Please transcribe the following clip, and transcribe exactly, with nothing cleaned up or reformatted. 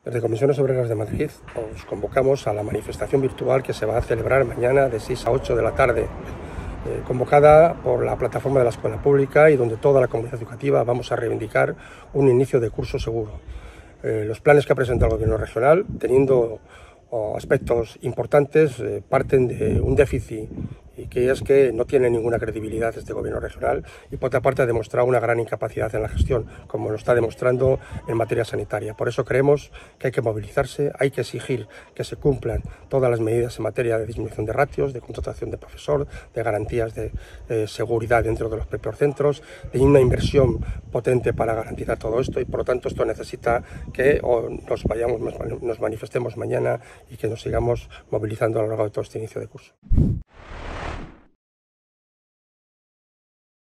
Desde Comisiones Obreras de Madrid os convocamos a la manifestación virtual que se va a celebrar mañana de seis a ocho de la tarde, eh, convocada por la plataforma de la Escuela Pública y donde toda la comunidad educativa vamos a reivindicar un inicio de curso seguro. Eh, los planes que ha presentado el Gobierno regional, teniendo oh, aspectos importantes, eh, parten de un déficit y que es que no tiene ninguna credibilidad este Gobierno regional y por otra parte ha demostrado una gran incapacidad en la gestión, como lo está demostrando en materia sanitaria. Por eso creemos que hay que movilizarse, hay que exigir que se cumplan todas las medidas en materia de disminución de ratios, de contratación de profesor, de garantías de eh, seguridad dentro de los propios centros, de una inversión potente para garantizar todo esto y por lo tanto esto necesita que o nos vayamos, nos manifestemos mañana y que nos sigamos movilizando a lo largo de todo este inicio de curso.